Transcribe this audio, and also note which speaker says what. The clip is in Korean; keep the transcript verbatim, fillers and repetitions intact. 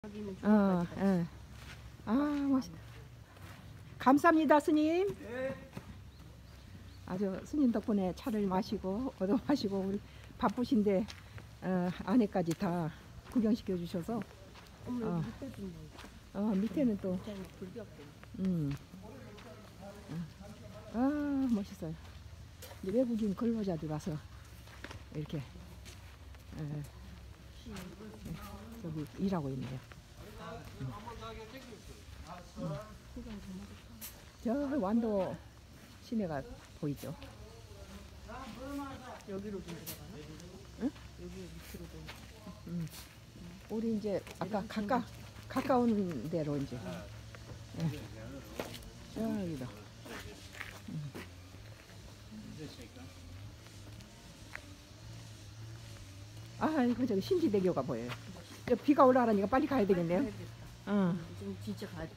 Speaker 1: 여기는
Speaker 2: 어,
Speaker 1: 좋은
Speaker 2: 예. 아, 멋있. 감사합니다, 스님. 아주 스님 덕분에 차를 마시고 얻어 마시고 우리 바쁘신데 어, 아내까지 다 구경시켜 주셔서
Speaker 1: 어머
Speaker 2: 어.
Speaker 1: 여기 밑에 좀 뭐.
Speaker 2: 어, 밑에는 또
Speaker 1: 굉장히 불겹게.
Speaker 2: 음. 아, 멋있어요. 이제 외국인 근로자들 와서 이렇게 에, 저기 일하고 있네요. 음. 음. 저 완도 시내가 보이죠?
Speaker 1: 여기로 좀 들어가요?
Speaker 2: 응?
Speaker 1: 여기 밑으로 좀.
Speaker 2: 음. 우리 이제 아까 가까 가까운 데로 이제 예. 저기다. 음. 아, 이거 저기 신지대교가 보여요. 저 비가 올라가니까 빨리 가야 되겠네요.
Speaker 1: 가야겠다.
Speaker 2: 어.
Speaker 1: 지금 진짜 가야 돼.